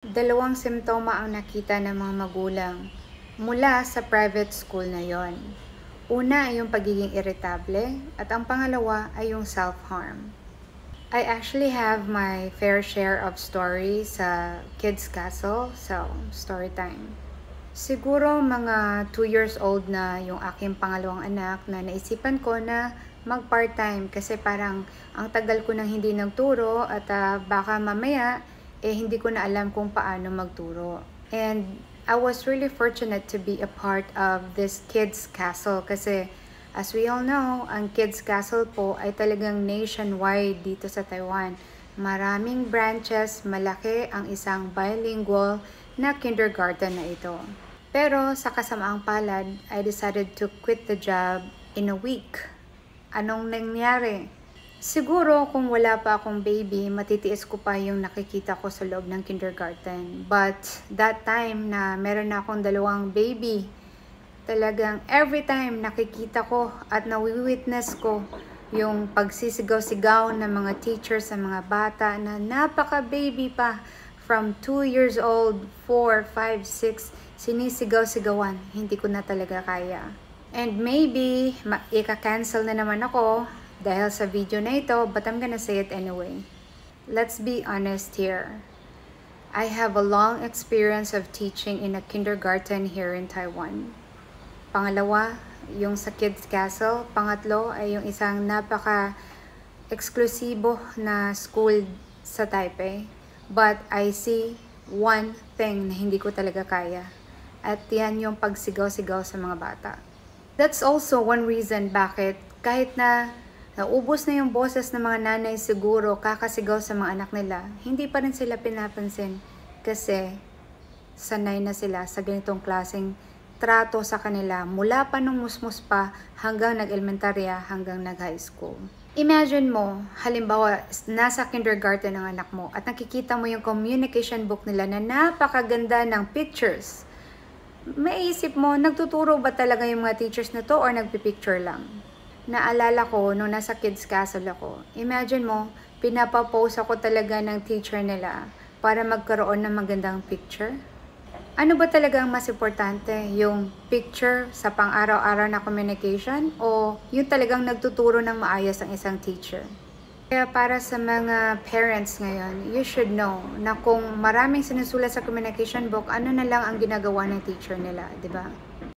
Dalawang simptoma ang nakita ng mga magulang mula sa private school na yon. Una ay yung pagiging irritable at ang pangalawa ay yung self-harm. I actually have my fair share of stories sa Kids Castle, so story time. Siguro mga 2 years old na yung aking pangalawang anak na naisipan ko na mag part-time kasi parang ang tagal ko nang hindi nagturo at baka mamaya hindi ko na alam kung paano magturo. And I was really fortunate to be a part of this Kids Castle kasi as we all know, ang Kids Castle po ay talagang nationwide dito sa Taiwan. Maraming branches, malaki ang isang bilingual na kindergarten na ito. Pero sa kasamaang palad, I decided to quit the job in a week. Anong nangyari? Siguro kung wala pa akong baby, matitiis ko pa yung nakikita ko sa loob ng kindergarten. But that time na meron na akong dalawang baby, talagang every time nakikita ko at nawi-witness ko yung pagsisigaw-sigaw ng mga teachers sa mga bata na napaka-baby pa, from 2 years old, 4, 5, 6, sinisigaw-sigawan. Hindi ko na talaga kaya. And maybe, ika-cancel na naman ako dahil sa video na ito, but I'm gonna say it anyway. Let's be honest here. I have a long experience of teaching in a kindergarten here in Taiwan. Pangalawa, yung sa Kids Castle. Pangatlo ay yung isang napaka-eksklusibo na school sa Taipei. But I see one thing na hindi ko talaga kaya. At yan yung pagsigaw-sigaw sa mga bata. That's also one reason bakit kahit na naubos na yung boses ng mga nanay siguro kakasigaw sa mga anak nila, hindi pa rin sila pinapansin kasi sanay na sila sa ganitong klaseng trato sa kanila mula pa nung musmus pa hanggang nag-elementarya hanggang nag-high school. Imagine mo, halimbawa, nasa kindergarten ng anak mo at nakikita mo yung communication book nila na napakaganda ng pictures. Maisip mo, nagtuturo ba talaga yung mga teachers na to or nagpipicture lang? Naalala ko, nung nasa Kids Castle ako, imagine mo, pinapapost ako talaga ng teacher nila para magkaroon ng magandang picture. Ano ba talaga ang mas importante? Yung picture sa pang-araw-araw na communication o yung talagang nagtuturo ng maayos ang isang teacher? Kaya para sa mga parents ngayon, you should know na kung maraming sinusulat sa communication book, ano na lang ang ginagawa ng teacher nila, di ba?